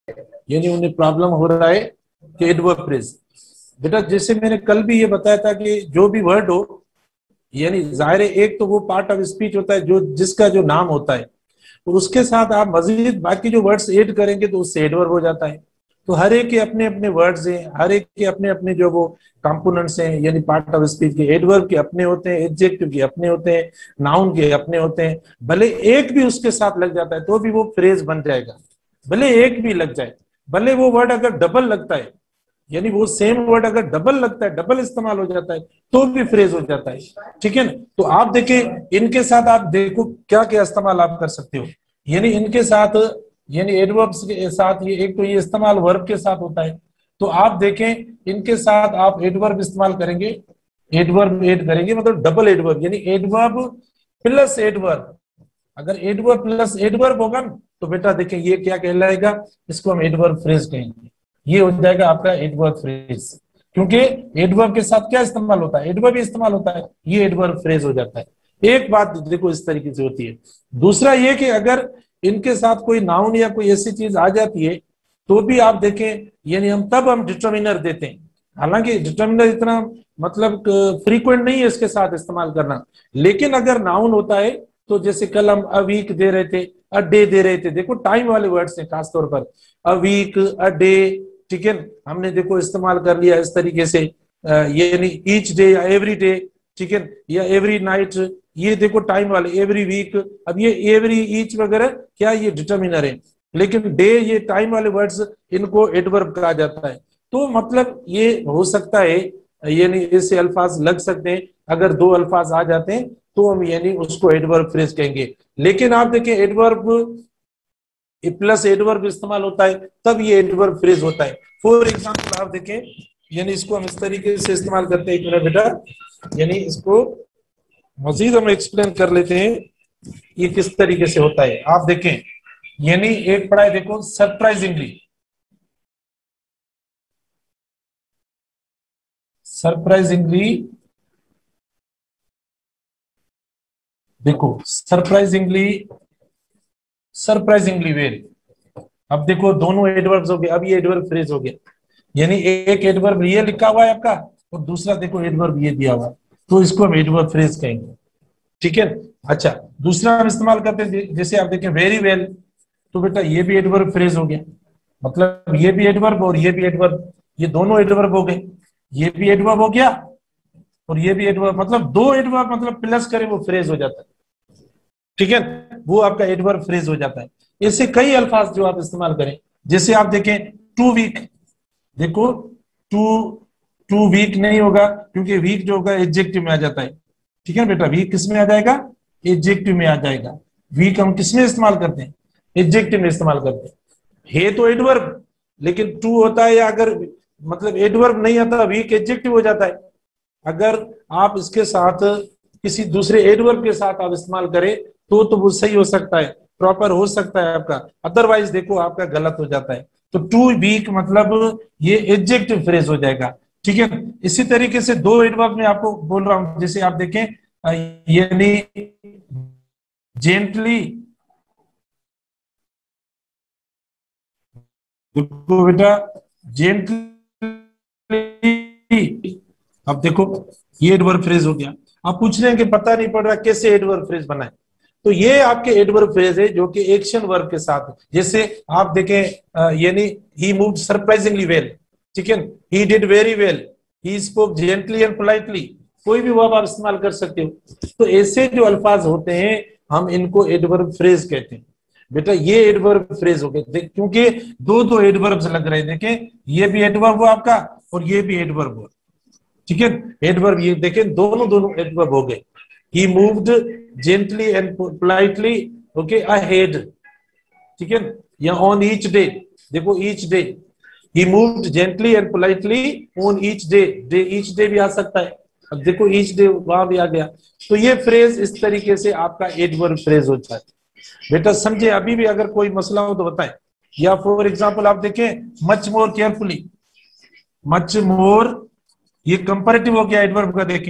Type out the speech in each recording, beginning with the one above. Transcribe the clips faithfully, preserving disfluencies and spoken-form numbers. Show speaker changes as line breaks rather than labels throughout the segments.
यानी उन्हें प्रॉब्लम हो रहा है कि एडवर्ब फ्रेज। बेटा जैसे मैंने कल भी ये बताया था कि जो भी वर्ड हो, यानी जाहिर है एक तो वो पार्ट ऑफ स्पीच होता है जो जिसका जो नाम होता है, और उसके साथ आप मजीद बाकी जो वर्ड्स ऐड करेंगे तो उससे एडवर्ब हो जाता है। तो हर एक के अपने अपने वर्ड्स हैं, हर एक के अपने अपने जो वो कंपोनेंट्स हैं, यानी पार्ट ऑफ स्पीच के। एडवर्ब के अपने होते हैं, एडजेक्टिव के अपने होते हैं, नाउन के अपने होते हैं। भले एक भी उसके साथ लग जाता है तो भी वो फ्रेज बन जाएगा, भले एक भी लग जाए। भले वो वर्ड अगर डबल लगता है, यानी वो सेम वर्ड अगर डबल लगता है, डबल इस्तेमाल हो जाता है, तो भी फ्रेज हो जाता है। ठीक है ना। तो आप देखें इनके साथ, आप देखो क्या क्या इस्तेमाल आप कर सकते हो। यानी इनके साथ, यानी एडवर्ब्स के साथ, ये एक तो ये इस्तेमाल वर्ब के साथ होता है। तो आप देखें इनके साथ आप एडवर्ब इस्तेमाल करेंगे, एडवर्ब ऐड करेंगे, मतलब डबल एडवर्ब, यानी एडवर्ब प्लस एडवर्ब। अगर एडवर्ब प्लस एडवर्ब होगा ना, तो बेटा देखें ये क्या कहलाएगा, इसको हम एडवर्ब फ्रेज कहेंगे। ये हो जाएगा आपका एडवर्ब फ्रेज, क्योंकि एडवर्ब के साथ क्या इस्तेमाल होता है, एडवर्ब इस्तेमाल होता है, ये एडवर्ब फ्रेज हो जाता है। एक बात देखो इस तरीके से होती है। दूसरा ये कि अगर इनके साथ कोई नाउन या कोई ऐसी चीज आ जाती है, तो भी आप देखें, यानी हम तब हम डिटर्मिनर देते हैं। हालांकि डिटर्मिनर इतना मतलब फ्रीक्वेंट नहीं है इसके साथ इस्तेमाल करना, लेकिन अगर नाउन होता है तो जैसे कल हम अ वीक दे रहे थे, अ डे दे रहे थे, देखो टाइम वाले वर्ड्स हैं खासतौर पर, अ वीक, अ डे। ठीक है, हमने देखो इस्तेमाल कर लिया इस तरीके से, यानी ईच डे या एवरी डे, ठीक है, या एवरी नाइट, ये देखो टाइम वाले, एवरी वीक। अब ये एवरी, ईच वगैरह क्या ये डिटर्मिनर है, लेकिन डे, ये टाइम वाले वर्ड्स, इनको एडवर्ब कहा जाता है। तो मतलब ये हो सकता है, यानी इससे अल्फाज लग सकते हैं। अगर दो अल्फाज आ जाते हैं तो हम यानी उसको एडवर्ब फ्रेज कहेंगे। लेकिन आप देखें एडवर्ब प्लस एडवर्ब इस्तेमाल होता है तब ये एडवर्ब फ्रेज होता है। फॉर एग्जांपल आप देखें, यानी इसको हम इस तरीके से इस्तेमाल करते हैं, एक मिनट बेटा, यानी इसको मजीद हम एक्सप्लेन कर लेते हैं ये किस तरीके से होता है। आप देखें, यानी एक पढ़ा है देखो, सरप्राइजिंगली, सरप्राइजिंगली, देखो सरप्राइजिंगली, सरप्राइजिंगली वेल। अब देखो दोनों एडवर्ब्स हो गए, अब ये एडवर्ब फ्रेज हो गया। यानी एक एडवर्ब ये लिखा हुआ है आपका, और दूसरा देखो एडवर्ब ये दिया हुआ है, तो इसको हम एडवर्ब फ्रेज कहेंगे। ठीक है। अच्छा, दूसरा हम इस्तेमाल करते हैं, जैसे आप देखें वेरी वेल, तो बेटा ये भी एडवर्ब फ्रेज हो गया, मतलब ये भी एडवर्ब और ये भी एडवर्ब, ये दोनों एडवर्ब हो गए। ये भी एडवर्ब हो गया और ये भी एडवर्ब, मतलब दो एडवर्ब मतलब प्लस करें वो फ्रेज हो जाता है। ठीक है, वो आपका एडवर्ब फ्रेज हो जाता है। ऐसे कई अल्फाज जो आप इस्तेमाल करें, जैसे आप देखें टू वीक, देखो टू, टू वीक नहीं होगा क्योंकि वीक जो होगा एडजेक्टिव में आ जाता है। ठीक है बेटा, वीक किस में आ जाएगा, एडजेक्टिव में आ जाएगा। वीक हम किस में इस्तेमाल करते हैं, एडजेक्टिव में इस्तेमाल करते हैं। है तो एडवर्ब, लेकिन टू होता है, या अगर मतलब एडवर्ब नहीं आता, वीक एडजेक्टिव हो जाता है। अगर आप इसके साथ किसी दूसरे एडवर्ब के साथ आप इस्तेमाल करें तो तो वो सही हो सकता है, प्रॉपर हो सकता है आपका, अदरवाइज देखो आपका गलत हो जाता है। तो टू वीक मतलब ये एडजेक्टिव फ्रेज हो जाएगा। ठीक है, इसी तरीके से दो एडवर्ब में आपको बोल रहा हूं, जैसे आप देखें, यानी जेंटली, देखो बेटा जेंटली, अब देखो ये एडवर्ब फ्रेज हो गया। आप पूछ रहे हैं कि पता नहीं पड़ रहा कैसे एडवर्ब फ्रेज बना है, तो ये आपके एडवर्ब फ्रेज है जो कि एक्शन वर्ब के साथ। जैसे आप देखें, यानी ही मूव्ड सरप्राइजिंगली वेल, ठीक है, he did very well, he spoke gently and politely, कोई भी वर्ब आप इस्तेमाल कर सकते हो। तो ऐसे जो अल्फाज होते हैं हम इनको एडवर्ब फ्रेज कहते हैं। बेटा ये एडवर्ब फ्रेज हो गए, क्योंकि दो दो एडवर्ब्स लग रहे हैं। देखें ये भी एडवर्ब हुआ आपका और ये भी एडवर्ब हुआ। ठीक है, एडवर्ब ये देखें दोनों दोनों एडवर्ब हो गए। He moved gently and politely, okay, ahead. ठीक है, या ऑन ईच डे, देखो each day, he moved gently and politely on each day, day each day भी आ सकता है। अब देखो ईच डे वहां भी आ गया। तो ये फ्रेज इस तरीके से आपका एडवर्ब फ्रेज होता है। बेटा समझे, अभी भी अगर कोई मसला हो तो बताएं। या फॉर एग्जाम्पल आप देखें much more carefully, much more, ये कंपैरेटिव हो गया एडवर्ब का, देखें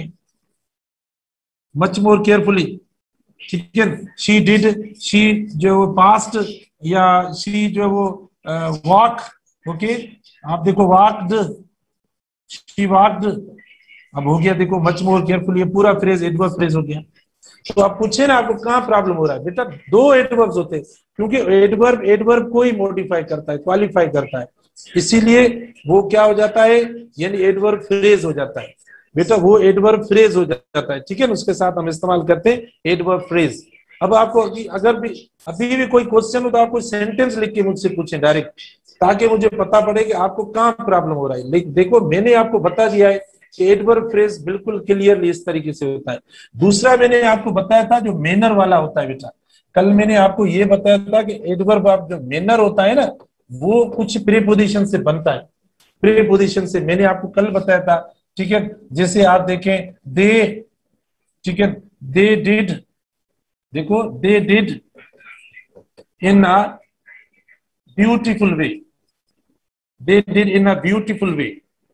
मच मोर केयरफुली। ठीक है, शी डिड, शी जो पास्ट, या शी जो वो वॉक, ओके, आप देखो वॉक्ड, शी वॉक्ड, अब हो गया देखो मच मोर केयरफुल, ये पूरा फ्रेज एडवर्ब फ्रेज हो गया। तो आप पूछे ना आपको कहाँ प्रॉब्लम हो रहा है, बेटा दो एडवर्ब्स होते हैं, क्योंकि एडवर्ब एडवर्ब को ही मॉडिफाई करता है, क्वालिफाई करता है, इसीलिए वो क्या हो जाता है, यानी एडवर्ब फ्रेज हो जाता है बेटा, वो एडवर्ब फ्रेज हो जाता है, ठीक है ना, उसके साथ हम इस्तेमाल करते हैं एडवर्ब फ्रेज। अब आपको अगर भी अभी भी कोई क्वेश्चन हो तो आपको सेंटेंस लिख के मुझसे पूछें डायरेक्ट, ताकि मुझे पता पड़े कि आपको कहाँ प्रॉब्लम हो रहा है। लेकिन देखो मैंने आपको बता दिया है कि एडवर्ब फ्रेज बिल्कुल क्लियरली इस तरीके से होता है। दूसरा मैंने आपको बताया था जो मैनर वाला होता है बेटा, कल मैंने आपको ये बताया था कि एडवर्ब आप जो मैनर होता है ना वो कुछ प्रीपोजिशन से बनता है, प्रीपोजिशन से मैंने आपको कल बताया था, ठीक है। जैसे आप देखें दे, ठीक है, दे डिड, देखो they did in a beautiful way, they did in a beautiful way,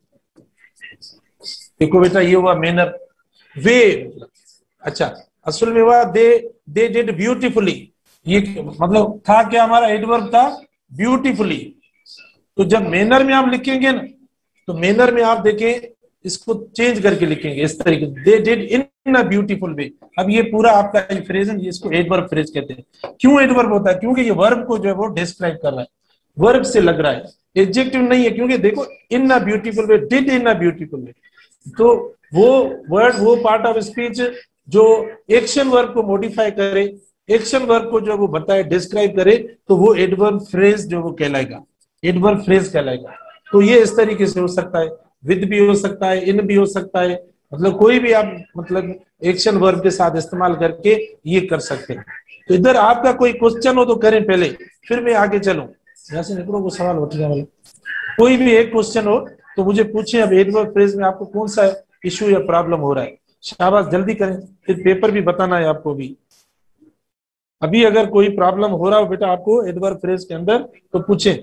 देखो बेटा ये हुआ मैनर, वे, अच्छा असल में हुआ दे दे डिड ब्यूटीफुली, ये मतलब था क्या हमारा एडवर्ब था ब्यूटीफुली। तो जब मैनर में आप लिखेंगे ना तो मैनर में आप देखें इसको चेंज करके लिखेंगे इस तरीके से, दे डिड इन अ ब्यूटीफुल वे। अब ये पूरा आपका फ्रेज है, इसको एडवर्ब फ्रेज कहते हैं। क्यों एडवर्ब होता है, क्योंकि ये वर्ब को जो है वो डिस्क्राइब कर रहा है, वर्ब से लग रहा है, एडजेक्टिव नहीं है, क्योंकि देखो in a beautiful way, did in a beautiful way, तो वो वर्ड, वो पार्ट ऑफ स्पीच जो एक्शन वर्ब को मॉडिफाई करे, एक्शन वर्ब को जो वो बताए, डिस्क्राइब करे, तो वो एडवर्ब फ्रेज जो वो कहलाएगा, एडवर्ब फ्रेज कहलाएगा। तो ये इस तरीके से हो सकता है, विद भी हो सकता है, इन भी हो सकता है, मतलब कोई भी आप मतलब एक्शन वर्ब के साथ इस्तेमाल करके ये कर सकते हैं। तो इधर आपका कोई क्वेश्चन हो तो करें पहले, फिर मैं आगे चलूं, यहाँ से निकलो, वो सवाल उठ गया वाला, कोई भी एक क्वेश्चन हो तो मुझे पूछें। अब एडवर्ब फ्रेज में आपको कौन सा इश्यू या प्रॉब्लम हो रहा है, शाबाश जल्दी करें, फिर पेपर भी बताना है आपको भी। अभी अगर कोई प्रॉब्लम हो रहा हो बेटा आपको एडवर्ब फ्रेज के अंदर तो पूछें।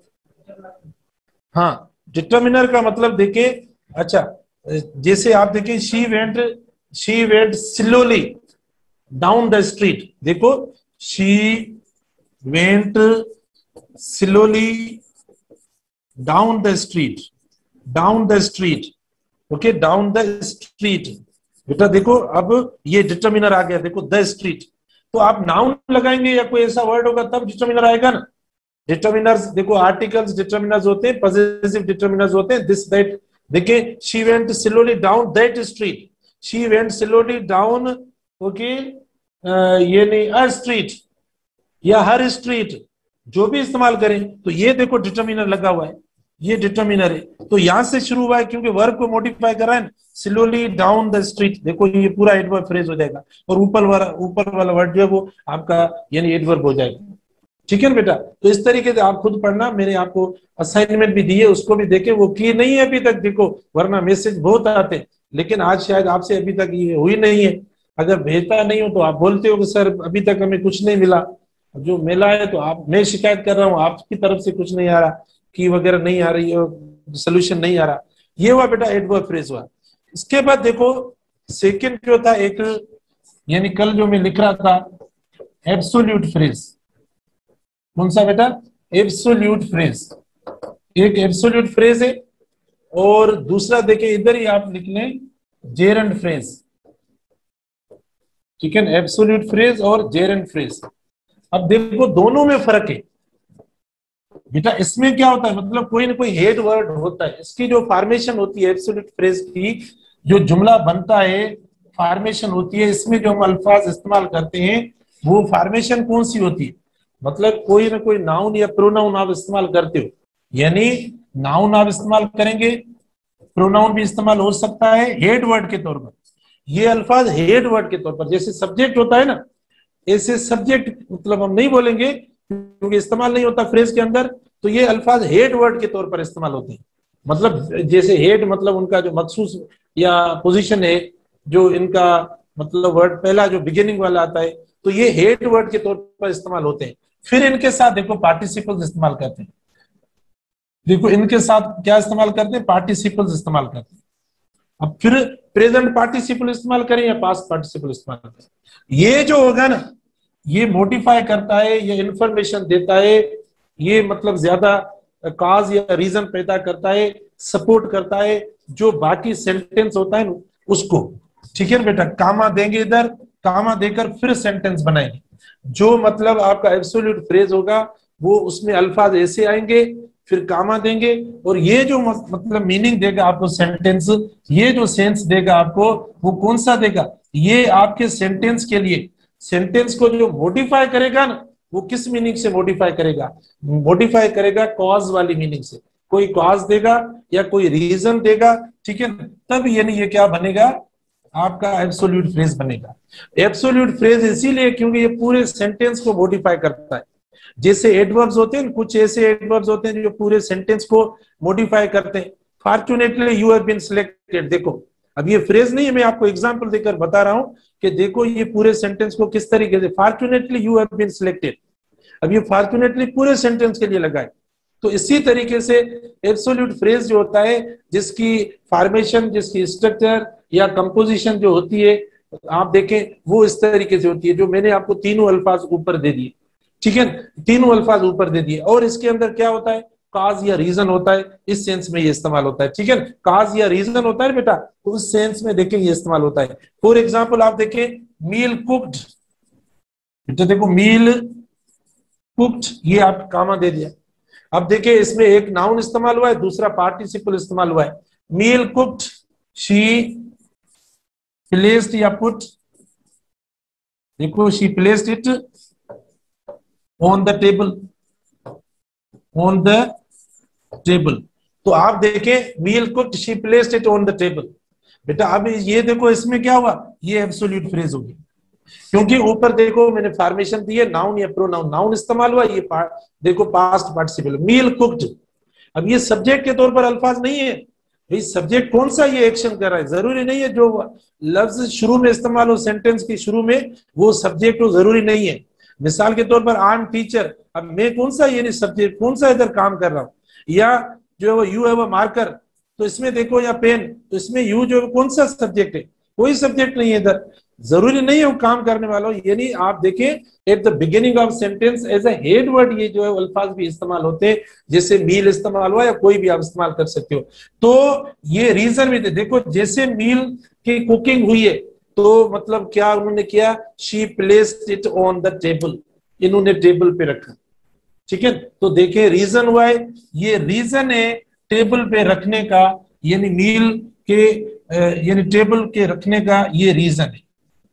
हाँ, डिटर्मिनर का मतलब देखें, अच्छा जैसे आप देखें she went, she went slowly down the street, देखो she went slowly down the street, down the street, okay, down the street, बेटा देखो अब ये डिटर्मिनर आ गया, देखो द स्ट्रीट, तो आप नाउन लगाएंगे या कोई ऐसा वर्ड होगा तब डिटर्मिनर आएगा ना। डिटर्मिनर्स देखो आर्टिकल्स डिटर्मिनर्स होते हैं, पॉजिटिव डिटर्मिनर्स होते हैं, दिस दैट, देखिए she went slowly down that street, she went slowly down, okay, ये नहीं अ स्ट्रीट या हर स्ट्रीट, जो भी इस्तेमाल करें तो ये देखो डिटर्मिनर लगा हुआ है, ये डिटर्मिनर है, तो यहां से शुरू हुआ है क्योंकि वर्ब को मॉडिफाई कर रहा है, स्लोली डाउन द स्ट्रीट, देखो ये पूरा एडवर्ब फ्रेज हो जाएगा, और ऊपर वाला ऊपर वाला वर्ड जो है वो आपका यानी एडवर्ब हो जाएगा, ठीक है ना बेटा। तो इस तरीके से आप खुद पढ़ना, मैंने आपको असाइनमेंट भी दी है, उसको भी देखें, वो की नहीं है अभी तक, देखो वरना मैसेज बहुत आते, लेकिन आज शायद आपसे अभी तक ये हुई नहीं है। अगर भेजता नहीं हो तो आप बोलते हो कि सर अभी तक हमें कुछ नहीं मिला, जो मिला है तो आप, मैं शिकायत कर रहा हूँ आपकी तरफ से कुछ नहीं आ रहा, की वगैरह नहीं आ रही है, सोल्यूशन नहीं आ रहा, ये हुआ बेटा एडवर्ब फ्रेज हुआ। इसके बाद देखो सेकंड जो था एक, यानी कल जो मैं लिख रहा था एब्सोल्यूट फ्रेज, कौन सा बेटा, एब्सोल्यूट फ्रेज, एक एब्सोल्यूट फ्रेज है, और दूसरा देखिए इधर ही आप लिख लें जेरंड फ्रेज, ठीक है, एब्सोल्यूट फ्रेज और जेरंड फ्रेज। अब देखो दोनों में फर्क है बेटा, इसमें क्या होता है, मतलब कोई ना कोई हेड वर्ड होता है, इसकी जो फॉर्मेशन होती है एब्सोल्यूट फ्रेज की, जो जुमला बनता है, फॉर्मेशन होती है, इसमें जो हम अल्फाज इस्तेमाल करते हैं वो फॉर्मेशन कौन सी होती है, मतलब कोई ना कोई नाउन या प्रोनाउन आप इस्तेमाल करते हो, यानी नाउन आप इस्तेमाल करेंगे, प्रोनाउन भी इस्तेमाल हो सकता है हेड वर्ड के तौर पर, ये अल्फाज हेड वर्ड के तौर पर, जैसे सब्जेक्ट होता है ना, ऐसे सब्जेक्ट मतलब हम नहीं बोलेंगे क्योंकि इस्तेमाल नहीं होता फ्रेज के अंदर, तो ये अल्फाज हेड वर्ड के तौर पर इस्तेमाल होते हैं, मतलब जैसे हेड मतलब उनका जो मखसूस या पोजीशन है, जो इनका मतलब वर्ड पहला जो बिगिनिंग वाला आता है, तो ये हेड वर्ड के तौर पर इस्तेमाल होते हैं। फिर इनके साथ देखो पार्टिसिपल्स इस्तेमाल करते हैं, देखो इनके साथ क्या इस्तेमाल करते हैं, पार्टिसिपल्स इस्तेमाल करते हैं। अब फिर प्रेजेंट पार्टिसिपल इस्तेमाल करें या पास्ट पार्टिसिपल इस्तेमाल करें, ये जो होगा ना ये मोडिफाई करता है, ये इंफॉर्मेशन देता है ये मतलब ज्यादा काज या रीजन पैदा करता है, सपोर्ट करता है जो बाकी सेंटेंस होता है उसको। ठीक है बेटा, कामा देंगे इधर, कामा देकर फिर सेंटेंस बनाएंगे। जो मतलब आपका एब्सोल्यूट फ्रेज होगा वो उसमें अल्फाज ऐसे आएंगे, फिर कामा देंगे, और ये जो मतलब मीनिंग देगा आपको सेंटेंस, ये जो सेंस देगा आपको, वो कौन सा देगा, ये आपके सेंटेंस के लिए, सेंटेंस को जो मॉडिफाई करेगा ना, वो किस मीनिंग से मॉडिफाई करेगा, मॉडिफाई करेगा कॉज वाली मीनिंग से। कोई कॉज देगा या कोई रीजन देगा, ठीक है, तब यानी ये क्या बनेगा, आपका एब्सोल्यूट फ्रेज बनेगा। एब्सोल्यूट फ्रेज इसीलिए क्योंकि ये पूरे सेंटेंस को मॉडिफाई करता है। जैसे एडवर्ब्स होते हैं, कुछ ऐसे एडवर्ब्स होते हैं जो पूरे सेंटेंस को मॉडिफाई करते हैं। Fortunately you have been selected, देखो अब ये फ्रेज नहीं है, मैं आपको एग्जांपल देकर बता रहा हूं कि देखो ये पूरे सेंटेंस को किस तरीके से, fortunately you have been selected, अब ये फॉर्चुनेटली पूरे सेंटेंस के लिए लगा है। तो इसी तरीके से एब्सोल्यूट फ्रेज जो होता है, जिसकी फॉर्मेशन, जिसकी स्ट्रक्चर या कंपोजिशन जो होती है, आप देखें वो इस तरीके से होती है, जो मैंने आपको तीनों अल्फाज ऊपर दे दिए, ठीक है, तीनों अल्फाज ऊपर दे दिए, और इसके अंदर क्या होता है, काज या रीजन होता है, इस सेंस में ये इस्तेमाल होता है। ठीक है, काज या रीजन होता है बेटा, तो उस सेंस में देखें ये इस्तेमाल होता है। फॉर एग्जाम्पल आप देखें मील कुक्ड, बेटा देखो मील कुक्ड, ये आप कामा दे दिया। अब देखिए इसमें एक नाउन इस्तेमाल हुआ है, दूसरा पार्टिसिपल इस्तेमाल हुआ है। मील कुक्ड, शी प्लेस्ड या पुट, देखो she placed it on the table, on the table. तो आप देखें meal cooked, she placed it on the table. बेटा अब ये देखो इसमें क्या हुआ, ये एब्सोल्यूट फ्रेज होगी, क्योंकि ऊपर देखो मैंने फॉर्मेशन दी है नाउन या प्रोनाउन, नाउन इस्तेमाल हुआ, ये पार्ट देखो पास्ट पार्टिसिपल मील कुक्ड। अब ये सब्जेक्ट के तौर पर अल्फाज नहीं है भाई, सब्जेक्ट कौन सा ये एक्शन कर रहा है, जरूरी नहीं है जो लफ्ज शुरू में इस्तेमाल हो सेंटेंस की शुरू में वो सब्जेक्ट हो, जरूरी नहीं है। मिसाल के तौर पर आई एम टीचर, अब मैं कौन सा ये सब्जेक्ट, कौन सा इधर काम कर रहा हूँ, या जो यू हैव अ मार्कर, तो इसमें देखो, या पेन, तो इसमें यू जो कौन सा सब्जेक्ट है, कोई सब्जेक्ट नहीं है इधर, जरूरी नहीं है वो काम करने वाला हो। यानी आप देखें at the beginning of sentence as a head word ये जो है अल्फाज भी इस्तेमाल होते हैं, जैसे मील इस्तेमाल हुआ या कोई भी आप इस्तेमाल कर सकते हो। तो ये रीजन भी देखो, जैसे मील की कुकिंग हुई है तो मतलब क्या उन्होंने किया, she placed it on the table, इन्होंने टेबल पे रखा। ठीक है, तो देखें रीजन हुआ है, ये रीजन है टेबल पे रखने का, यानी मील के यानी टेबल के रखने का ये रीजन है,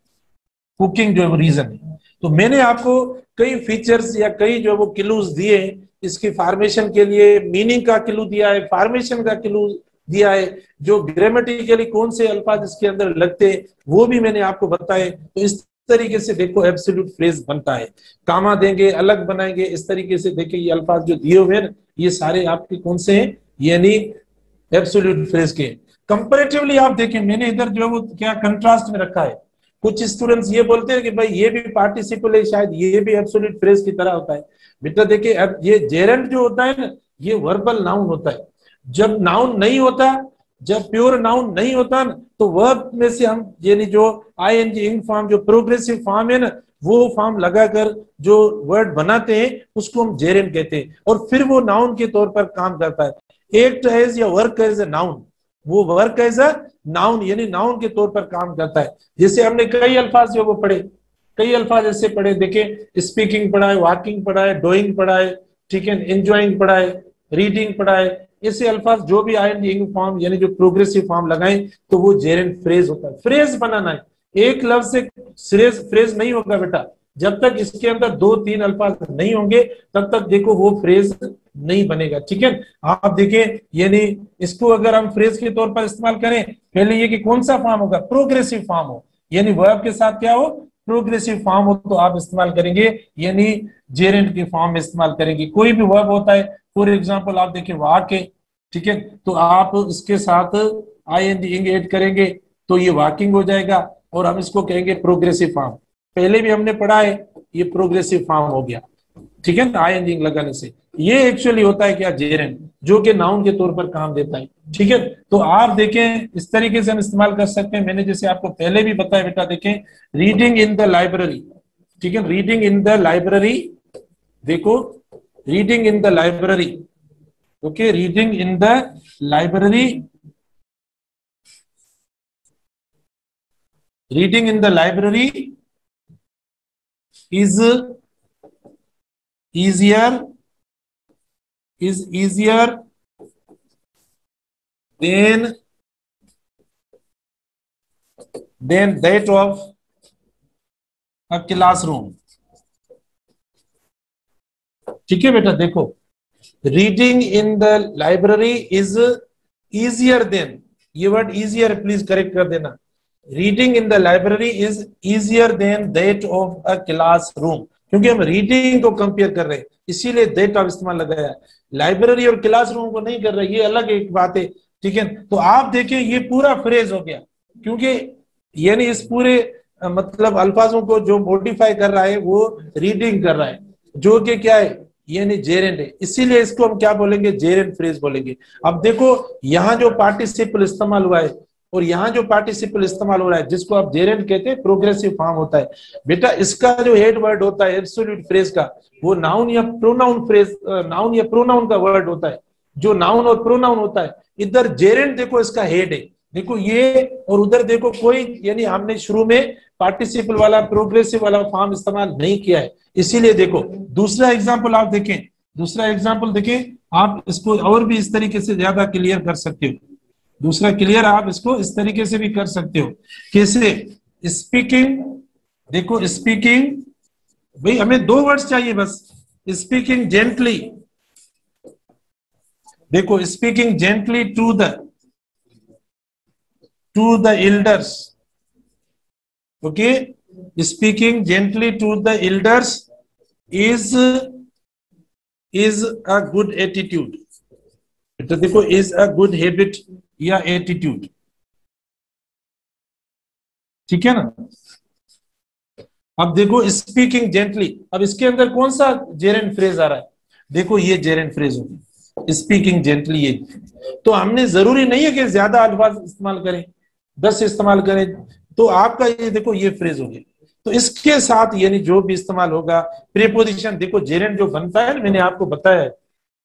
कुकिंग जो है वो रीजन है। तो मैंने आपको कई फीचर्स या कई जो वो क्लूज दिए इसकी फॉर्मेशन के लिए, मीनिंग का क्लू दिया है, फॉर्मेशन का क्लू दिया है, जो ग्रामेटिकली कौन से अल्फाज इसके अंदर लगते वो भी मैंने आपको बताए। तो इस तरीके से देखो एब्सोल्यूट फ्रेज बनता है, कामा देंगे अलग बनाएंगे, इस तरीके से देखिए ये अल्फाज जो दिए हुए हैं ये सारे आपके कौन से हैं, यानी एब्सोल्यूट फ्रेज के। कंपैरेटिवली आप देखें मैंने इधर जो वो क्या कंट्रास्ट में रखा है, कुछ स्टूडेंट्स ये बोलते हैं कि भाई ये भी पार्टिसिपल है, शायद ये भी एब्सोल्यूट फ्रेज की तरह होता है। बेटा देखिए अब ये जेरेंट जो होता है ना, ये वर्बल नाउन होता है। जब नाउन नहीं होता, जब प्योर नाउन नहीं होता ना, तो वर्ब में से हम यानी जो आईएनजी इंग फॉर्म, जो प्रोग्रेसिव फॉर्म है ना, वो फॉर्म लगाकर जो वर्ड बनाते हैं उसको हम जेरेंट कहते हैं, और फिर वो नाउन के तौर पर काम करता है। एक्ट एज या वर्क एज ए नाउन, वो वर्क एज अ नाउन यानी नाउन के तौर पर काम करता है। जैसे हमने कई अल्फाज जो वो पढ़े, कई अल्फाज ऐसे पढ़े, देखें स्पीकिंग पढ़ा है, वॉकिंग पढ़ा है, डूइंग पढ़ा है, ठीक है, एंजॉइंग पढ़ा है, रीडिंग पढ़ा है, ऐसे अल्फाज जो भी आएंगे फॉर्म यानी जो प्रोग्रेसिव फॉर्म लगाएं तो वो जेरेंट फ्रेज होता है। फ्रेज बनाना है, एक लफ्ज से फ्रेज फ्रेज नहीं होगा बेटा, जब तक इसके अंदर दो तीन अल्फाज नहीं होंगे तब तक देखो वो फ्रेज नहीं बनेगा। ठीक है, आप देखें यानी इसको अगर हम फ्रेज के तौर पर इस्तेमाल करें, पहले ये कि कौन सा फॉर्म होगा, प्रोग्रेसिव फॉर्म हो, यानी वर्ब के साथ क्या हो, प्रोग्रेसिव फॉर्म हो, तो आप इस्तेमाल करेंगे यानी जेरेंट के फॉर्म में इस्तेमाल करेंगे। कोई भी वर्ब होता है, फॉर एग्जाम्पल आप देखें वाक है, ठीक है, तो आप इसके साथ I N D ing add करेंगे तो ये वॉकिंग हो जाएगा, और हम इसको कहेंगे प्रोग्रेसिव फॉर्म। पहले भी हमने पढ़ा है, ये प्रोग्रेसिव फॉर्म हो गया, ठीक है, आई एन डी इंग लगाने से। ये एक्चुअली होता है क्या, जेरेंट, जो कि नाउन के तौर पर काम देता है। ठीक है, तो आप देखें इस तरीके से हम इस्तेमाल कर सकते हैं। मैंने जैसे आपको पहले भी बताया बेटा, देखें रीडिंग इन द लाइब्रेरी, ठीक है, रीडिंग इन द लाइब्रेरी, देखो reading in the library, okay, reading in the library, reading in the library is easier is easier than than that of a classroom। ठीक है बेटा, देखो, reading in the library is easier than, ये word easier please correct कर देना। Reading in the library is easier than that of a classroom, क्योंकि हम reading को कंपेयर कर रहे हैं, इसीलिए that का इस्तेमाल लगाया है। लाइब्रेरी और क्लासरूम को नहीं कर रहे, ये अलग एक बात है। ठीक है, तो आप देखें ये पूरा फ्रेज हो गया, क्योंकि यानी इस पूरे मतलब अल्फाजों को जो मॉडिफाई कर रहा है वो रीडिंग कर रहा है, जो कि क्या है, यानी जेरेंट है, इसीलिए इसको हम क्या बोलेंगे, जेरेंट फ्रेज बोलेंगे। अब देखो यहाँ जो पार्टिसिपल इस्तेमाल हुआ है और यहाँ जो पार्टिसिपल इस्तेमाल हो रहा है, जिसको आप जेरेंट कहते हैं, प्रोग्रेसिव फॉर्म होता है बेटा। इसका जो हेड वर्ड होता है एब्सोल्यूट फ्रेज का, वो नाउन या प्रोनाउन फ्रेज, नाउन या प्रोनाउन का वर्ड होता है, जो नाउन और प्रोनाउन होता है। इधर जेरेंट देखो इसका हेड है, देखो ये, और उधर देखो कोई, यानी हमने शुरू में पार्टिसिपल वाला प्रोग्रेसिव वाला फॉर्म इस्तेमाल नहीं किया है, इसीलिए देखो। दूसरा एग्जाम्पल आप देखें, दूसरा एग्जाम्पल देखें, आप इसको और भी इस तरीके से ज्यादा क्लियर कर सकते हो। दूसरा क्लियर आप इसको इस तरीके से भी कर सकते हो, कैसे, स्पीकिंग, देखो स्पीकिंग, भाई हमें दो वर्ड्स चाहिए बस, स्पीकिंग जेंटली, देखो speaking gently to the to the elders, okay, speaking gently to the elders is is a good attitude, तो देखो इज अ गुड हैबिट या एटीट्यूड, ठीक है ना। अब देखो स्पीकिंग जेंटली, अब इसके अंदर कौन सा जेरेंट फ्रेज आ रहा है, देखो ये जेरेंट फ्रेज होगी, स्पीकिंग जेंटली। ये तो हमने जरूरी नहीं है कि ज्यादा अल्फाज इस्तेमाल करें, दस इस्तेमाल करें, तो आपका ये देखो ये फ्रेज हो गया। तो इसके साथ यानी जो भी इस्तेमाल होगा प्रीपोजिशन, देखो जेरेंट जो बनता है मैंने आपको बताया है,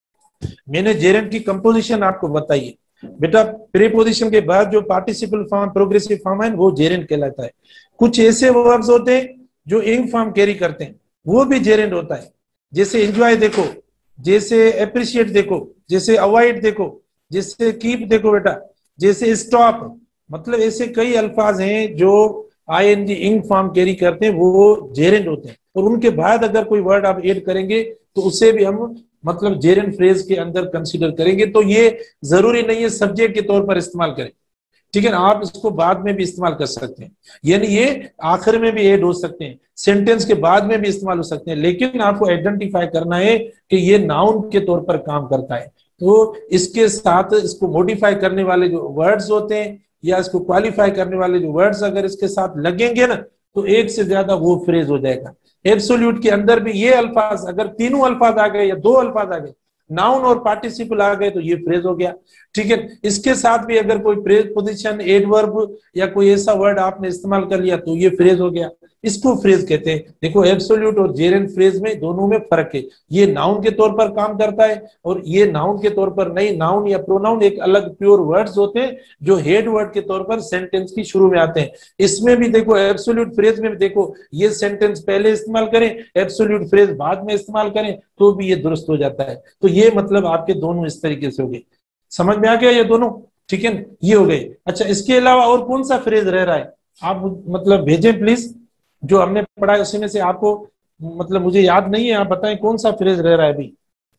मैंने जेरेंट की कंपोजिशन आपको बताई है बेटा। प्रीपोजिशन के बाद जो पार्टिसिपल फॉर्म प्रोग्रेसिव फॉर्म है वो जेरेंट कहलाता है। कुछ ऐसे वर्ब्स होते हैं जो इंग फॉर्म कैरी करते हैं, वो भी जेरेंट होता है, जैसे एंजॉय देखो, जैसे अप्रिशिएट देखो, जैसे अवॉइड देखो, जैसे कीप देखो बेटा, जैसे स्टॉप, मतलब ऐसे कई अल्फाज हैं जो आई एन जी इंग फॉर्म कैरी करते हैं, वो जेरेंट होते हैं। और उनके बाद अगर कोई वर्ड आप ऐड करेंगे तो उसे भी हम मतलब जेरेंट फ्रेज के अंदर कंसीडर करेंगे। तो ये जरूरी नहीं है सब्जेक्ट के तौर पर इस्तेमाल करें, ठीक है ना, आप इसको बाद में भी इस्तेमाल कर सकते हैं, यानी ये आखिर में भी ऐड हो सकते हैं, सेंटेंस के बाद में भी इस्तेमाल हो सकते हैं, लेकिन आपको आइडेंटिफाई करना है कि ये नाउन के तौर पर काम करता है। तो इसके साथ इसको मॉडिफाई करने वाले जो वर्ड्स होते हैं या इसको क्वालिफाई करने वाले जो वर्ड्स अगर इसके साथ लगेंगे ना, तो एक से ज्यादा वो फ्रेज हो जाएगा। एब्सोल्यूट के अंदर भी ये अल्फाज, अगर तीनों अल्फाज आ गए या दो अल्फाज आ गए, नाउन और पार्टिसिपल आ गए, तो ये फ्रेज हो गया, ठीक है। इसके साथ भी अगर कोई प्रीपोजिशन, एडवर्ब या कोई ऐसा वर्ड आपने इस्तेमाल कर लिया तो ये फ्रेज हो गया, इसको फ्रेज कहते हैं। देखो एब्सोल्यूट और जेरेंट फ्रेज में दोनों में फर्क है, ये नाउन के तौर पर काम करता है और ये नाउन के तौर पर नहीं। नाउन या प्रोनाउन एक अलग प्योर वर्ड्स होते हैं जो हेड वर्ड के तौर पर सेंटेंस की शुरू में आते हैं। इसमें भी देखो एब्सोल्यूट फ्रेज में भी देखो, ये सेंटेंस पहले इस्तेमाल करें, एब्सोल्यूट फ्रेज बाद में इस्तेमाल करें, तो भी ये दुरुस्त हो जाता है। तो ये मतलब आपके दोनों इस तरीके से हो गए, समझ में आ गया ये दोनों, ठीक है, ये हो गए। अच्छा, इसके अलावा और कौन सा फ्रेज रह रहा है, आप मतलब भेजें प्लीज, जो हमने पढ़ा है उसी में से आपको मतलब मुझे याद नहीं है, आप बताएं कौन सा फ्रेज रह रहा है अभी,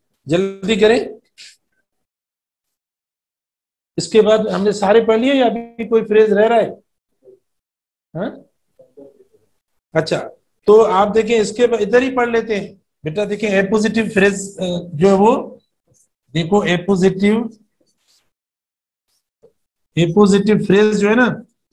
जल्दी करें। इसके बाद हमने सारे पढ़ लिए या अभी कोई फ्रेज रह रहा है? हा? अच्छा, तो आप देखें इसके इधर ही पढ़ लेते हैं बेटा। देखें एपोजिटिव फ्रेज जो है वो, देखो एपोजिटिव एपोजिटिव फ्रेज जो है ना,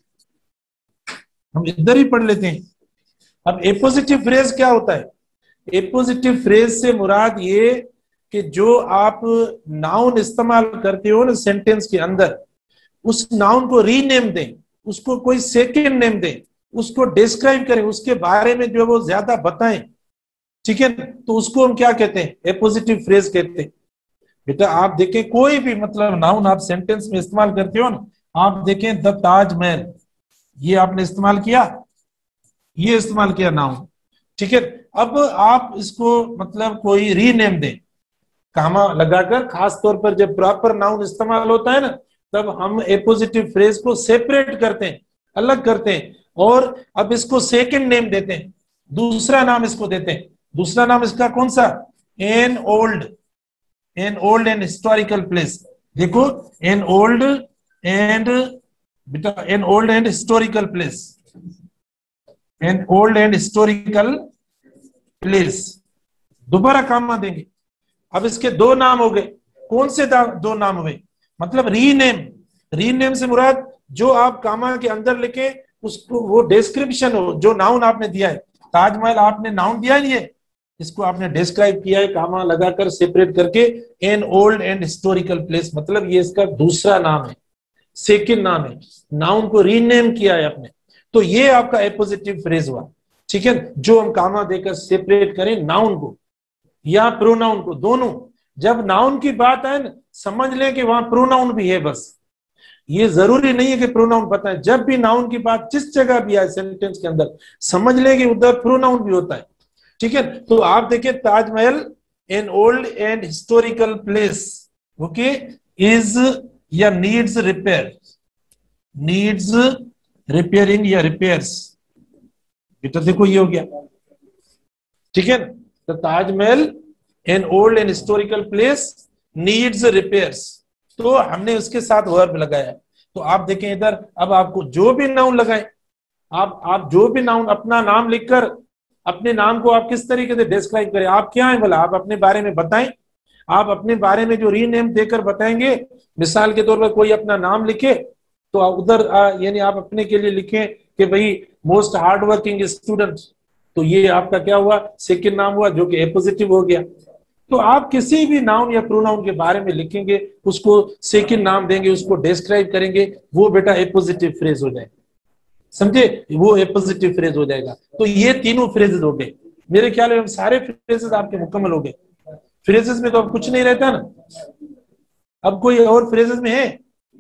हम इधर ही पढ़ लेते हैं। अब एपोजिटिव फ्रेज क्या होता है? एपोजिटिव फ्रेज से मुराद ये कि जो आप नाउन इस्तेमाल करते हो ना सेंटेंस के अंदर, उस नाउन को रीनेम दें, उसको कोई सेकंड नेम दें, उसको डिस्क्राइब करें, उसके बारे में जो वो ज्यादा बताएं, ठीक है, तो उसको हम क्या कहते हैं, एपोजिटिव फ्रेज कहते हैं। बेटा आप देखें कोई भी मतलब नाउन आप सेंटेंस में इस्तेमाल करते हो ना, आप देखें द ताजमहल, ये आपने इस्तेमाल किया, ये इस्तेमाल किया नाउन, ठीक है। अब आप इसको मतलब कोई रीनेम दें कामा लगाकर, खास तौर पर जब प्रॉपर नाउन इस्तेमाल होता है ना, तब हम एपोजिटिव फ्रेज को सेपरेट करते हैं, अलग करते हैं, और अब इसको सेकंड नेम देते हैं, दूसरा नाम इसको देते हैं। दूसरा नाम इसका कौन सा, an old, an old and historical place. देखो एन ओल्ड एंड बेटा an old and historical place, an old and historical place, दोबारा कामा देंगे। अब इसके दो नाम हो गए, कौन से दो नाम हुए, मतलब रीनेम। रीनेम से मुराद जो आप कामा के अंदर लिखे उसको वो डिस्क्रिप्शन हो, जो नाउन आपने दिया है। ताजमहल आपने नाउन दिया नहीं है, इसको आपने डिस्क्राइब किया है कामा लगाकर सेपरेट करके, an old and historical place, मतलब ये इसका दूसरा नाम है, सेकंड नाम है, नाउन को रीनेम किया है आपने, तो ये आपका एपोजिटिव फ्रेज हुआ, ठीक है। जो हम कामा देकर सेपरेट करें नाउन को या प्रोनाउन को, दोनों। जब नाउन की बात है ना, समझ लें कि वहां प्रोनाउन भी है, बस ये जरूरी नहीं है कि प्रोनाउन पता है। जब भी नाउन की बात जिस जगह भी आए सेंटेंस के अंदर, समझ लें कि उधर प्रोनाउन भी होता है, ठीक है। तो आप देखिए Taj Mahal an old and historical place, okay, is या नीड्स रिपेयर, नीड्स रिपेयरिंग या रिपेयर्स, बेटा देखो ये हो गया, ठीक है। तो Taj Mahal an old and historical place needs repairs, तो हमने उसके साथ वर्ब लगाया। तो आप देखें इधर, अब आपको जो भी नाउन लगाए, आप आप जो भी नाउन, अपना नाम लिखकर अपने नाम को आप किस तरीके से डिस्क्राइब करें, आप क्या है बोला, आप अपने बारे में बताएं। आप अपने बारे में जो रीनेम देकर बताएंगे, मिसाल के तौर पर कोई अपना नाम लिखे तो उधर यानी आप अपने के लिए लिखें कि भाई मोस्ट हार्ड वर्किंग स्टूडेंट, तो ये आपका क्या हुआ, सेकंड नाम हुआ, जो कि एपोजिटिव हो गया। तो आप किसी भी नाउन या प्रोनाउन के बारे में लिखेंगे, उसको सेकंड नाम देंगे, उसको डिस्क्राइब करेंगे, वो बेटा एपोजिटिव फ्रेज हो जाएगा, समझे, वो एपोजिटिव फ्रेज हो जाएगा। तो ये तीनों फ्रेजेस हो गए, मेरे ख्याल में सारे फ्रेजेस आपके मुकम्मल हो गए। फ्रेजेस में तो अब कुछ नहीं रहता ना, अब कोई और फ्रेजेस में है,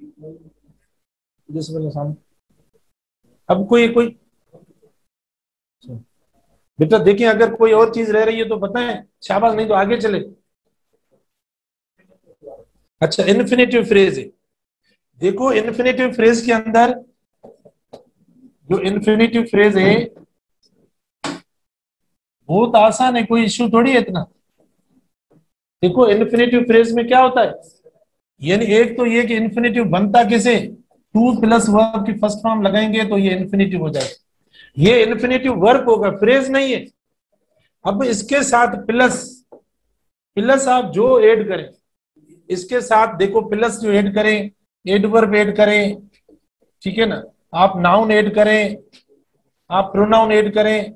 अब कोई कोई बेटा देखिए, अगर कोई और चीज रह रही है तो बताएं, शाबाश, नहीं तो आगे चले। अच्छा, इन्फिनेटिव फ्रेज है, देखो इन्फिनेटिव फ्रेज के अंदर जो इन्फिनेटिव फ्रेज है बहुत आसान है, कोई इश्यू थोड़ी है इतना। देखो इन्फिनेटिव फ्रेज में क्या होता है, यानी एक तो ये कि इन्फिनेटिव बनता किसे, टू प्लस वर्ब की फर्स्ट फॉर्म लगाएंगे तो ये इन्फिनेटिव हो जाएगा। ये इन्फिनेटिव वर्ब होगा, फ्रेज नहीं है। अब इसके साथ प्लस, प्लस आप जो ऐड करें, इसके साथ देखो प्लस जो ऐड करें, एडवर्ब ऐड करें, ठीक है ना, आप नाउन ऐड करें, आप प्रोनाउन ऐड करें,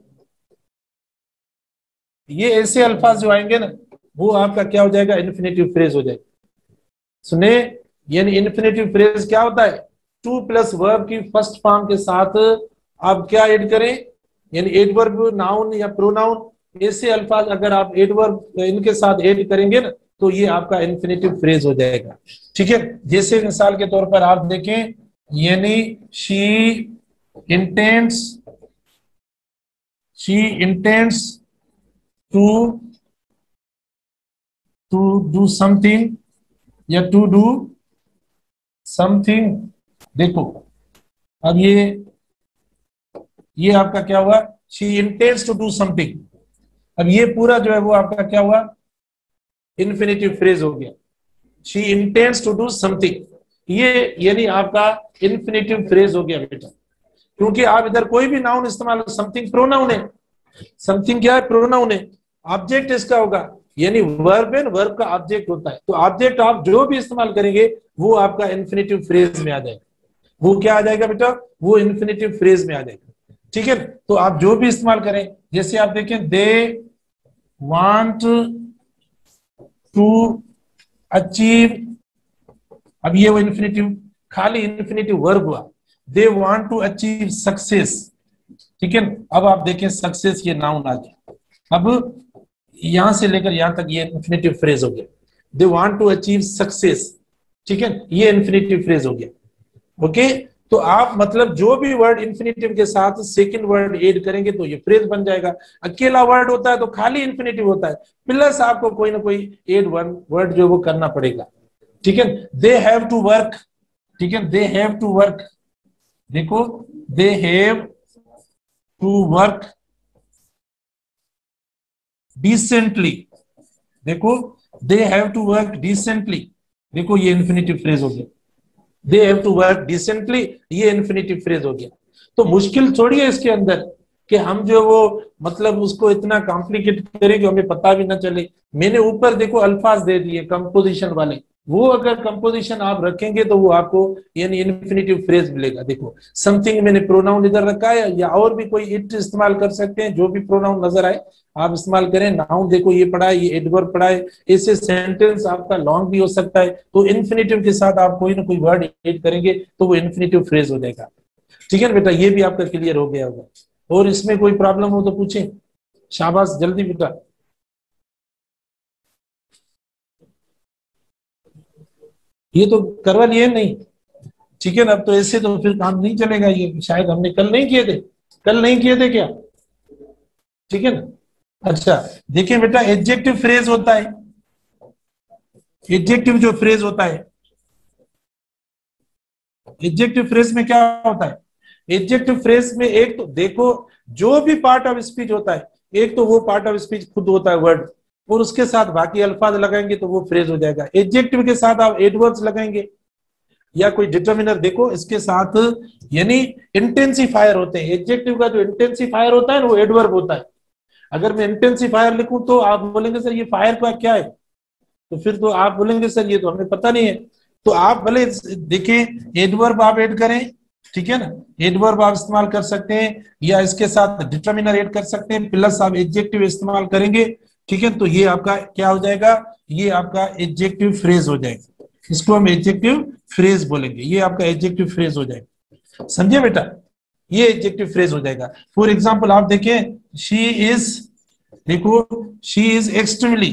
ये ऐसे अल्फाज जो आएंगे ना, वो आपका क्या हो जाएगा, इन्फिनेटिव फ्रेज हो जाएगा। सुने, यानी इन्फिनेटिव फ्रेज क्या होता है, टू प्लस वर्ब की फर्स्ट फॉर्म के साथ आप क्या ऐड करें, यानी एडवर्ब, नाउन या प्रोनाउन, ऐसे अल्फाज अगर आप एडवर्ब इनके साथ ऐड करेंगे ना, तो ये आपका इन्फिनेटिव फ्रेज हो जाएगा, ठीक है। जैसे मिसाल के तौर पर आप देखें, यानी she intends, she intends to to do something या टू डू समथिंग। देखो अब ये ये आपका क्या हुआ, she intends to do something. अब ये पूरा जो है वो आपका क्या हुआ, इन्फिनेटिव फ्रेज हो गया, she intends to do something, ये यानी आपका इन्फिनेटिव फ्रेज हो गया बेटा। क्योंकि आप इधर कोई भी नाउन इस्तेमाल, समथिंग प्रोनाउन है, समथिंग क्या है, प्रोनाउन है, ऑब्जेक्ट इसका होगा, यानी वर्ब है, वर्ब का ऑब्जेक्ट होता है, तो ऑब्जेक्ट आप जो भी इस्तेमाल करेंगे वो आपका इन्फिनेटिव फ्रेज में आ जाएगा। वो क्या आ जाएगा बेटा, वो इन्फिनेटिव फ्रेज में आ जाएगा, ठीक है। तो आप जो भी इस्तेमाल करें, जैसे आप देखें, दे वांट टू अचीव, अब ये वो इन्फिनेटिव, खाली इन्फिनेटिव वर्ब हुआ, they want to achieve success, ठीक है। अब आप देखें सक्सेस ये नाउन आ गया। अब यहां से लेकर यहां तक ये इन्फिनेटिव फ्रेज हो गया। They want to achieve success, ठीक है, ये इन्फिनेटिव फ्रेज हो गया। ओके, तो आप मतलब जो भी वर्ड इन्फिनेटिव के साथ सेकंड वर्ड ऐड करेंगे तो ये फ्रेज बन जाएगा। अकेला वर्ड होता है तो खाली इन्फिनेटिव होता है, प्लस आपको कोई ना कोई ऐड वन वर्ड जो वो करना पड़ेगा, ठीक है। दे हैव टू वर्क, ठीक है, दे हैव टू वर्क, देखो they have to work decently, देखो they have to work decently, देखो ये इन्फिनेटिव फ्रेज हो गया। They have to work decently, ये इन्फिनेटिव फ्रेज हो गया। तो मुश्किल थोड़ी है इसके अंदर कि हम जो वो मतलब उसको इतना कॉम्प्लिकेट करें कि हमें पता भी ना चले। मैंने ऊपर देखो अल्फाज दे दिए कंपोजिशन वाले, वो अगर कंपोजिशन आप रखेंगे तो वो आपको यानी इन्फिनेटिव फ्रेज मिलेगा। देखो समथिंग मैंने प्रोनाउन इधर रखा है, या और भी कोई इट इस्तेमाल कर सकते हैं, जो भी प्रोनाउन नजर आए आप इस्तेमाल करें। नाउन देखो ये पढ़ा है, ये एडवर्ब पढ़ा है, ऐसे सेंटेंस आपका लॉन्ग भी हो सकता है, तो इन्फिनेटिव के साथ आप कोई ना कोई वर्ड ऐड करेंगे तो वो इन्फिनेटिव फ्रेज हो जाएगा। ठीक है बेटा, ये भी आपका क्लियर हो गया होगा। और इसमें कोई प्रॉब्लम हो तो पूछें, शाबाश जल्दी बेटा। ये तो करवा लिए नहीं, ठीक है ना। अब तो ऐसे तो फिर काम नहीं चलेगा, ये शायद हमने कल नहीं किए थे, कल नहीं किए थे क्या, ठीक है ना। अच्छा देखिए बेटा, एडजेक्टिव फ्रेज होता है, एडजेक्टिव जो फ्रेज होता है, एडजेक्टिव फ्रेज में क्या होता है, एडजेक्टिव फ्रेज में एक तो देखो जो भी पार्ट ऑफ स्पीच होता है, एक तो वो पार्ट ऑफ स्पीच खुद होता है वर्ड, और उसके साथ बाकी अल्फाज लगाएंगे तो वो फ्रेज हो जाएगा। एडजेक्टिव के साथ आप एडवर्ब्स लगाएंगे या कोई डिटर्मिनर, देखो इसके साथ यानी इंटेंसिफायर होते हैं। एडजेक्टिव का जो इंटेंसिफायर होता है ना वो एडवर्ब होता है। अगर मैं इंटेंसिफायर लिखूं तो आप बोलेंगे सर ये फायर का क्या है, तो फिर तो आप बोलेंगे सर ये तो हमें पता नहीं है। तो आप भले देखिए एडवर्ब आप ऐड करें, ठीक है ना, एडवर्ब आप इस्तेमाल कर सकते हैं, या इसके साथ डिटर्मिनर ऐड कर सकते हैं, प्लस आप एडजेक्टिव इस्तेमाल करेंगे, ठीक है। तो ये आपका क्या हो जाएगा, ये आपका एडजेक्टिव फ्रेज हो जाएगा, इसको हम एडजेक्टिव फ्रेज बोलेंगे, ये आपका एडजेक्टिव फ्रेज हो जाएगा। समझे बेटा, ये एडजेक्टिव फ्रेज हो जाएगा। फॉर एग्जांपल आप देखें, शी इज, देखो शी इज एक्सट्रीमली,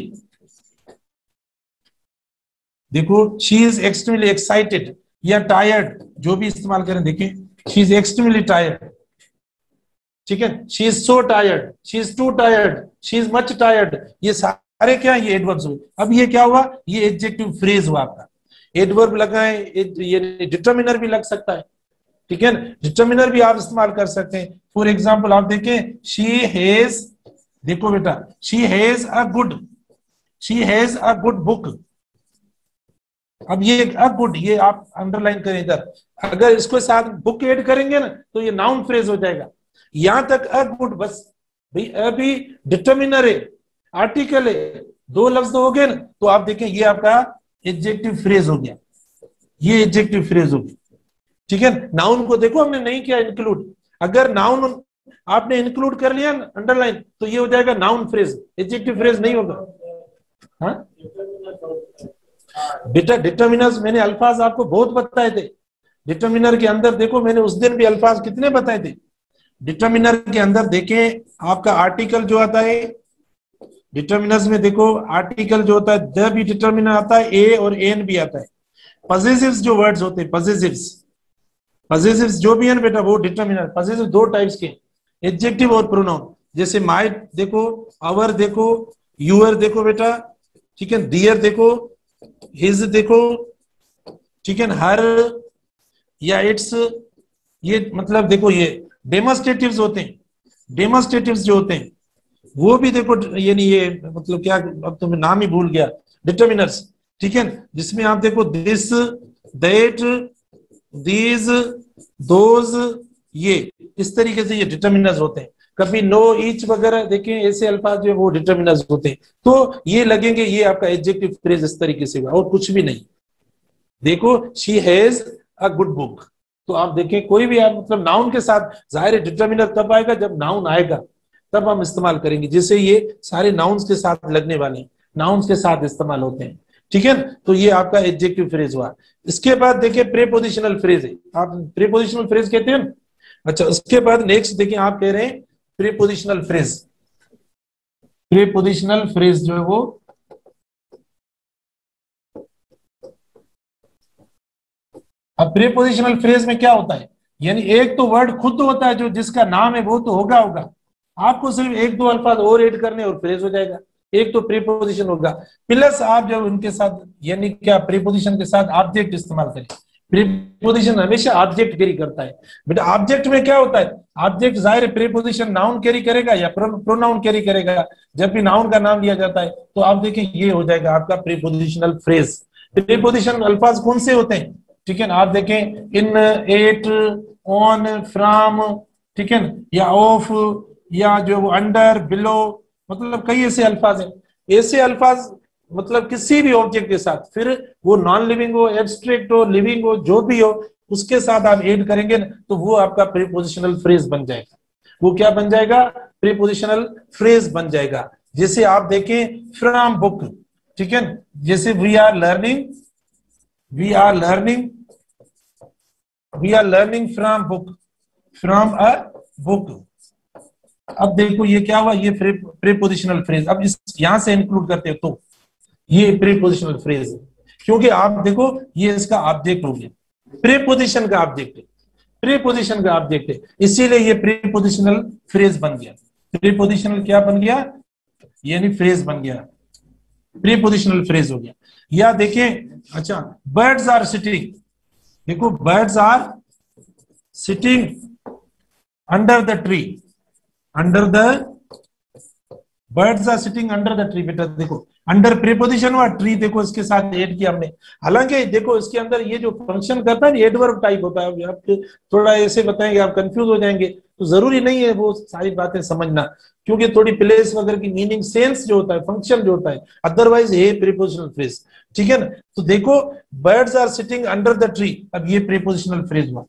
देखो शी इज एक्सट्रीमली एक्साइटेड या टायर्ड, जो भी इस्तेमाल करें, देखें शी इज एक्सट्रीमली टायर्ड, ठीक है, she is so tired, she is too tired, she is much tired, ये सारे क्या ये एडवर्ब्स हुए। अब ये क्या हुआ, ये एडजेक्टिव फ्रेज हुआ आपका। एडवर्ब लगाए, ये डिटर्मिनर भी लग सकता है, ठीक है ना, डिटर्मिनर भी आप इस्तेमाल कर सकते हैं। फॉर एग्जांपल आप देखें, शी हैज, देखो बेटा she has a good, she has a good book. अब ये अ गुड, ये आप अंडरलाइन करें इधर, अगर इसको साथ बुक ऐड करेंगे ना तो ये नाउन फ्रेज हो जाएगा। यहां तक अ गुड बस भाई, अभी डिटर्मिनर है, आर्टिकल है, दो लफ्ज हो गए ना, तो आप देखें ये आपका एडजेक्टिव फ्रेज हो गया, ये एडजेक्टिव फ्रेज हो गया, ठीक है। नाउन को देखो हमने नहीं किया इंक्लूड, अगर नाउन आपने इंक्लूड कर लिया अंडरलाइन तो ये हो जाएगा नाउन फ्रेज, एडजेक्टिव फ्रेज नहीं होगा। हाँ बेटा डिटर्मिनर्स मैंने अल्फाज आपको बहुत बताए थे, डिटर्मिनर के अंदर देखो मैंने उस दिन भी अल्फाज कितने बताए थे। डिटर्मिनर के अंदर देखें आपका आर्टिकल जो आता है, डिटर्मिनर्स में देखो आर्टिकल जो होता है द भी डिटर्मिनर आता है, ए और एन भी आता है। पजेसिव्स जो वर्ड्स होते हैं, पजेसिव्स, पजेसिव्स जो भी है ना बेटा वो डिटर्मिनर। पजेसिव दो टाइप्स के, एडजेक्टिव और प्रोनाउन, जैसे माय देखो, आवर देखो, यूअर देखो बेटा, ठीक है, डियर देखो, हिज देखो, ठीक है, हर या इट्स, ये मतलब देखो ये डेमोस्ट्रेटिव्स होते हैं। डेमोस्ट्रेटिव्स जो होते हैं वो भी देखो, ये नहीं ये मतलब क्या, अब तो मैं नाम ही भूल गया, डिटर्मिनर्स, ठीक है, जिसमें आप देखो दिस, दैट, दीज, दोज, ये इस तरीके से ये डिटर्मिनर्स होते हैं। कभी नो, ईच वगैरह देखें ऐसे अल्फाज जो वो डिटर्मिनर्स होते हैं, तो ये लगेंगे, ये आपका एडजेक्टिव फ्रेज इस तरीके से हुआ और कुछ भी नहीं। देखो she has a good book, तो आप देखें कोई भी आप मतलब नाउन के साथ, जाहिर है डिटर्मिनर तब आएगा जब नाउन आएगा, तब हम इस्तेमाल करेंगे, जैसे ये सारे नाउन्स के साथ लगने वाले हैं, नाउन्स के साथ इस्तेमाल होते हैं, ठीक है। तो ये आपका एडजेक्टिव फ्रेज हुआ। इसके बाद देखिए प्रीपोजिशनल फ्रेज है, आप प्रीपोजिशनल फ्रेज कहते हैं। अच्छा उसके बाद नेक्स्ट देखिए आप कह रहे हैं प्रीपोजिशनल फ्रेज। प्रीपोजिशनल फ्रेज जो है वो अब प्रीपोजिशनल फ्रेज में क्या होता है, यानी एक तो वर्ड खुद होता है जो जिसका नाम है वो तो होगा होगा आपको सिर्फ एक दो अल्फाज और ऐड करने और फ्रेज हो जाएगा। एक तो प्रीपोजिशन होगा, प्लस आप जब उनके साथ यानी क्या प्रीपोजिशन के साथ ऑब्जेक्ट इस्तेमाल करें। प्रीपोजिशन हमेशा ऑब्जेक्ट कैरी करता है बेटा। ऑब्जेक्ट में क्या होता है, ऑब्जेक्ट जाहिर प्रीपोजिशन नाउन कैरी करेगा या प्रोनाउन कैरी करेगा। जब भी नाउन का नाम लिया जाता है तो आप देखें ये हो जाएगा आपका प्रीपोजिशनल फ्रेज। प्रीपोजिशन अल्फाज कौन से होते हैं, ठीक है ना, आप देखें इन, एट, ऑन, फ्रॉम, ठीक है, या ऑफ, या जो अंडर, बिलो, मतलब कई ऐसे अल्फाज हैं। ऐसे अल्फाज मतलब किसी भी ऑब्जेक्ट के साथ, फिर वो नॉन लिविंग हो, एब्स्ट्रैक्ट हो, लिविंग हो, जो भी हो, उसके साथ आप ऐड करेंगे ना तो वो आपका प्रीपोजिशनल फ्रेज बन जाएगा। वो क्या बन जाएगा, प्रीपोजिशनल फ्रेज बन जाएगा। जैसे आप देखें फ्रॉम बुक, ठीक है, जैसे we are learning, we are learning, we are learning from book, from a book. अब देखो ये क्या हुआ, ये प्रीपोजिशनल फ्रेज। अब इस यहां से इंक्लूड करते हो तो ये प्रीपोजिशनल फ्रेज है, क्योंकि आप देखो ये इसका ऑब्जेक्ट हो गया, प्रीपोजिशन का ऑब्जेक्ट है, प्रीपोजिशन का ऑब्जेक्ट है, इसीलिए ये प्रीपोजिशनल फ्रेज बन गया। प्रीपोजिशनल क्या बन गया, यानी फ्रेज बन गया, प्रीपोजिशनल फ्रेज हो गया। या देखें, अच्छा बर्ड्स आर सिटिंग, देखो birds are sitting under the tree, under the, birds are sitting under the tree. बेटा देखो अंडर प्रीपोजिशन हुआ, ट्री देखो इसके साथ ऐड किया हमने। हालांकि देखो इसके अंदर ये जो फंक्शन करता है एडवर्ब टाइप होता है। आप थोड़ा ऐसे बताएंगे आप कंफ्यूज हो जाएंगे, तो जरूरी नहीं है वो सारी बातें समझना, क्योंकि थोड़ी प्लेस वगैरह की मीनिंग, सेंस जो होता है, फंक्शन जो होता है, अदरवाइज ये प्रीपोजिशनल फ्रेज, ठीक है ना। तो देखो birds are sitting under the tree, अब ये प्रीपोजिशनल फ्रेज हुआ।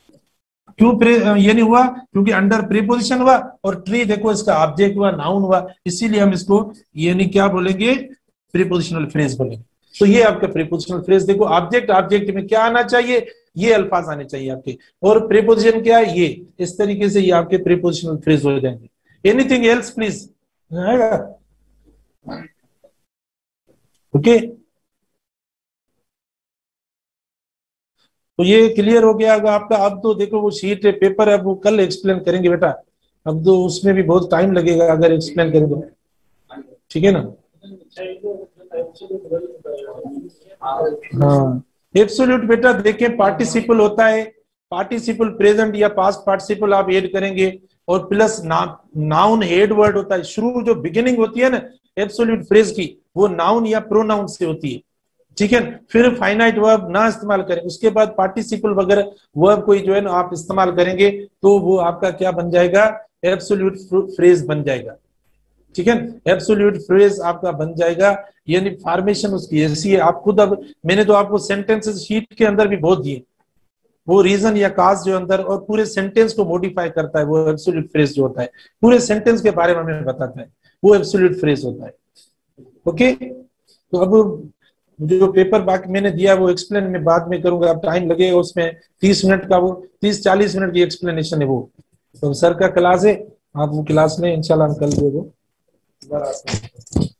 क्यों ये नहीं हुआ, क्योंकि अंडर प्रीपोजिशन हुआ और ट्री देखो इसका ऑब्जेक्ट हुआ, नाउन हुआ, इसीलिए हम इसको ये नहीं क्या बोलेंगे, प्रीपोजिशनल फ्रेज बोलेंगे। तो ये आपका प्रीपोजिशनल फ्रेज। देखो ऑब्जेक्ट, ऑब्जेक्ट में क्या आना चाहिए, ये अल्फाज आने चाहिए आपके, और प्रीपोजिशन क्या है ये, इस तरीके से ये आपके प्रीपोजिशनल फ्रेज हो जाएंगे। Anything else please, okay. तो ये क्लियर हो गया होगा आपका। अब तो देखो वो शीट है, पेपर है, अब वो कल एक्सप्लेन करेंगे बेटा, अब तो उसमें भी बहुत टाइम लगेगा अगर एक्सप्लेन करेंगे, ठीक है ना। हाँ एब्सोल्यूट बेटा देखें पार्टिसिपल होता है, पार्टिसिपल प्रेजेंट या पास्ट पार्टिसिपल आप ऐड करेंगे, और प्लस ना, नाउन हेड वर्ड होता है, शुरू जो बिगिनिंग होती है ना एब्सोल्यूट फ्रेज की, वो नाउन या प्रोनाउन से होती है, ठीक है। फिर फाइनाइट वर्ब ना इस्तेमाल करें, उसके बाद पार्टिसिपल वगैरह वर्ब कोई जो है ना आप इस्तेमाल करेंगे तो वो आपका क्या बन जाएगा, एब्सोल्यूट फ्रेज बन जाएगा, ठीक है। एब्सोल्यूट फ्रेज आपका बन जाएगा, यानी फॉर्मेशन उसकी ऐसी है। आप खुद, अब मैंने तो आपको सेंटेंसेस शीट के अंदर भी बहुत दिए, वो रीजन या काज जो अंदर और पूरे सेंटेंस को मॉडिफाई करता है, वो एब्सोल्यूट फ्रेज जो होता है, पूरे सेंटेंस के बारे में हमें बताता है, वो एब्सोल्यूट फ्रेज होता है, ओके। तो अब जो पेपर बाकी मैंने दिया वो एक्सप्लेन मैं बाद में करूंगा, अब टाइम लगेगा उसमें, तीस मिनट का, वो तीस चालीस मिनट की एक्सप्लेनेशन है वो, तो सर का क्लास है, आप वो क्लास में इंशाल्लाह हम कल दे दो।